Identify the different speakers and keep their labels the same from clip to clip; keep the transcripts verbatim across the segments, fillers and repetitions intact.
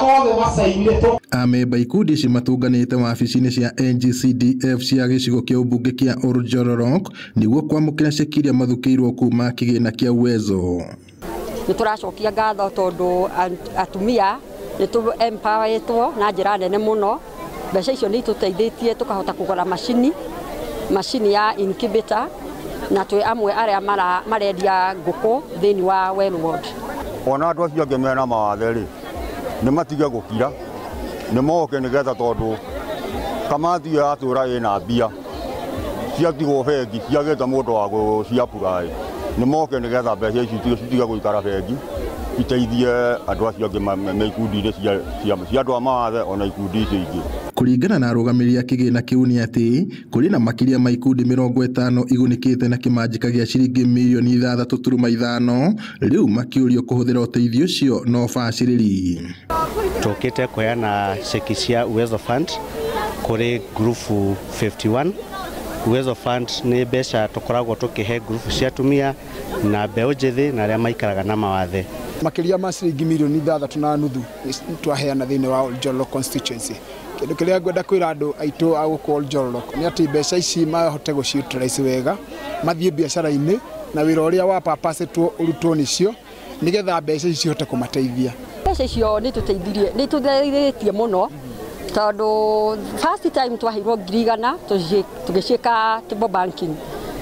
Speaker 1: Amemba ikundi ici matunganite wabici-ini cia N G C D F cia gicigo kia ubunge kia Oljororok niguo kwamukira cikiria mathukiirwo kuma kigina kia Uwezo.
Speaker 2: Nituracokia ngatho tondu atumia nitu empoweretwo na njira nene muno. Mbeca icio ni tuteithĩtie tukahota kugura machini machini ya incubator na twi amwe aria marendia nguku thini wa Wellwood.
Speaker 3: Ona andu acio angi mena mawathe ri ni matige gukira ni moke nigetha tondu kamati ya atura ina mbia ciatigwo bengi ciagete mundu wa guciapurai ni moke nigetha mbeca icio citige guikara bengi iteithie andu acio angi me ikundi-ini cia andu a mawathe ona ikundi icio ingi.
Speaker 1: Kuringana na arugamĩrĩri a kĩgĩna kĩu nĩ atĩ kũrĩ na makĩria ma ikundi mĩrongo ĩtano igunĩkĩte na kĩmanjĩka gĩa ciringi mirioni ithathatũ turuma ithano rĩu makĩũrio kũhũthĩra ũteithio ũcio na ũbacĩrĩri.
Speaker 4: Tũkĩte kũheana ceki cia Uwezo Fund kũrĩ grupu fifty one. Uwezo Fund nĩ mbeca tũkoragwo tũkĩhe grupu cia atumia na mbeũ njĩthĩ na arĩa maikaraga na mawathe.
Speaker 5: Makĩria ma ciringi mirioni ithathatũ na nuthu twaheana thĩinĩ wa Oljororok constituency. Kĩndũ kĩrĩa ngwenda kwĩra andũ aitũ a gũkũ Oljororok nĩ atĩ mbeca ici mahote gũciutilize wega, mathiĩ biacara-inĩ na wĩra ũrĩa wa papacĩtwo ũrutwo nĩcio nĩgetha mbeca ici cihote kũmateithia.
Speaker 2: Mbeca icio nĩ tũteithirie nĩ tũteithĩtie mũno tondu first time twaheirwo ngiri igana tũgĩciĩka table banking.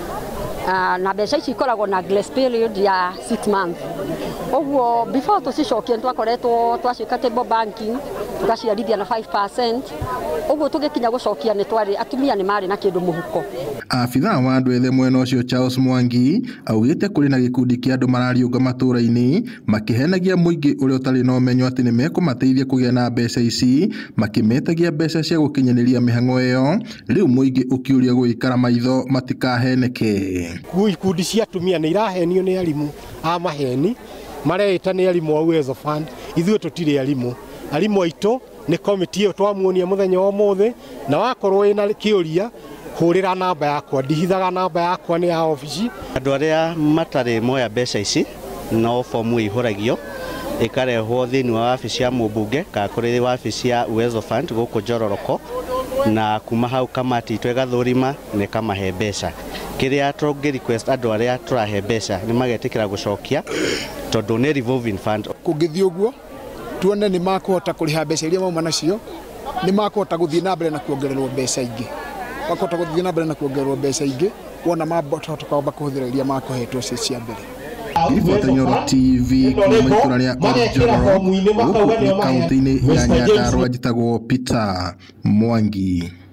Speaker 2: Na mbeca ici ikoragwo na grace period ya six months. Oguo before tucicokie twakoretwo twaciĩka table banking tugaciarithia na five percent. Oguo tugikinya gucokia ni twari atumia ni mari na kindu muhuko.
Speaker 1: Afitha wa andu ethe mwena ucio Charles Mwangi augite kuri na gikundi kia andu marariunga matura-ini makihenagia muingi uri utari na umenyo ati ni mekumateithia kugia na mbeca ici makimetagia mbeca cia gukinyaniria mihango iyo riu muingi ukiuria guikara maitho matikaheneke.
Speaker 6: Ikundi cia atumia ni irahenio ni arimu a maheni mareita ni arimu a Uwezo Fund ithuĩ tutire arimu arimu aitũ ni komiti iyo twamuonia muthenya wa mothe na wakorwo ina kiuria hurira namba yakwa ndihithaga namba yakwa ni ya ofici.
Speaker 4: Andu aria matari moya mbeca ici no fomu ihuragio ikarehwo thini wa wabici ya mũmbunge ka kuri wabici ya Uwezo Fund guku Njororoko na kuma hau kamati twegathurima ni kamahe mbeca. Kiria tũngĩ request andu aria turahe mbeca ni magetikira gucokia tondu ni revolving fund.
Speaker 5: Kũngĩthii ũguo tuone ni makuhota kuriha mbeca iria mauma nacio ni makuhota guthii na mbere na kuongererwo mbeca ingĩ makuhota guthii na mbere na kuongererwo mbeca ingĩ wona mabota kwamba kuhuthira iria makuhetwo cia mbere.
Speaker 1: Ifotanyo T V kuma itũra rĩa Oljororok gũkũ kaunti-inĩ ya Nyandarua njĩtagwo Peter Mwangi.